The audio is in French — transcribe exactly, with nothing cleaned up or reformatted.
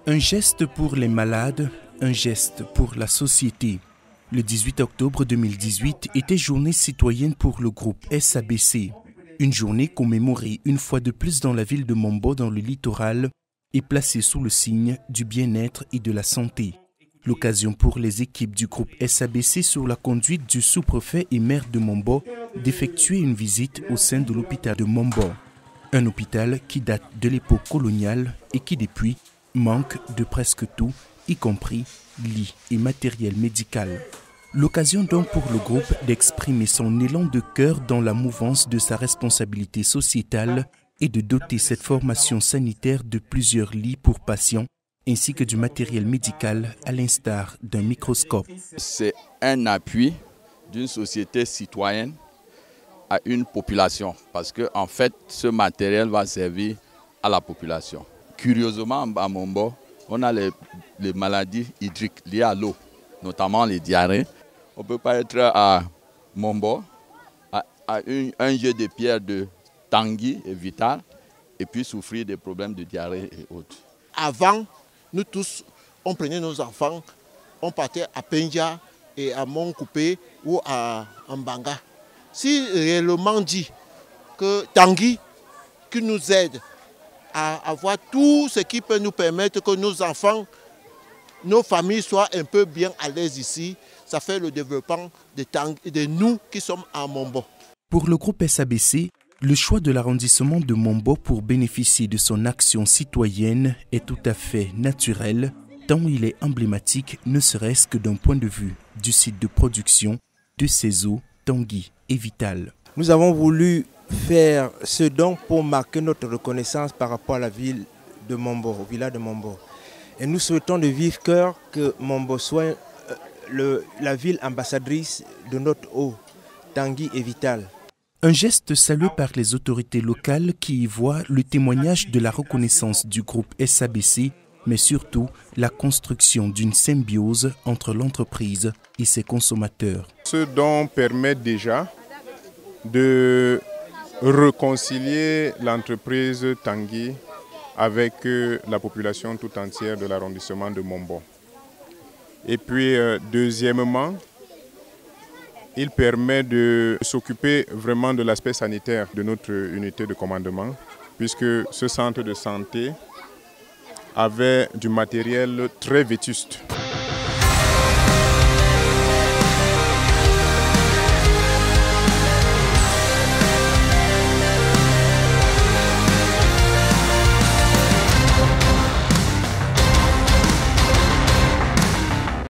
Un geste pour les malades, un geste pour la société. Le dix-huit octobre deux mille dix-huit était journée citoyenne pour le groupe S A B C. Une journée commémorée une fois de plus dans la ville de Mombo dans le littoral et placée sous le signe du bien-être et de la santé. L'occasion pour les équipes du groupe S A B C sous la conduite du sous-préfet et maire de Mombo d'effectuer une visite au sein de l'hôpital de Mombo. Un hôpital qui date de l'époque coloniale et qui depuis manque de presque tout, y compris lits et matériel médical. L'occasion donc pour le groupe d'exprimer son élan de cœur dans la mouvance de sa responsabilité sociétale et de doter cette formation sanitaire de plusieurs lits pour patients ainsi que du matériel médical à l'instar d'un microscope. C'est un appui d'une société citoyenne à une population parce que en fait ce matériel va servir à la population. Curieusement, à Mombo, on a les, les maladies hydriques liées à l'eau, notamment les diarrhées. On ne peut pas être à Mombo, à, à une, un jeu de pierre de Tanguy et Vital, et puis souffrir des problèmes de diarrhée et autres. Avant, nous tous, on prenait nos enfants, on partait à Penja et à Montcoupé ou à Mbanga. Si réellement dit que Tanguy, qui nous aide à avoir tout ce qui peut nous permettre que nos enfants, nos familles soient un peu bien à l'aise ici, ça fait le développement de, Tanguy, de nous qui sommes à Mombo. Pour le groupe S A B C, le choix de l'arrondissement de Mombo pour bénéficier de son action citoyenne est tout à fait naturel, tant il est emblématique, ne serait-ce que d'un point de vue du site de production de ces eaux, Tanguy et Vital. Nous avons voulu faire ce don pour marquer notre reconnaissance par rapport à la ville de Mombo, au village de Mombo. Et nous souhaitons de vivre cœur que Mombo soit le, la ville ambassadrice de notre eau, Tanguy et Vital. Un geste salué par les autorités locales qui y voient le témoignage de la reconnaissance du groupe S A B C, mais surtout la construction d'une symbiose entre l'entreprise et ses consommateurs. Ce don permet déjà de réconcilier l'entreprise Tanguy avec la population tout entière de l'arrondissement de Mombo. Et puis, euh, deuxièmement, il permet de s'occuper vraiment de l'aspect sanitaire de notre unité de commandement, puisque ce centre de santé avait du matériel très vétuste.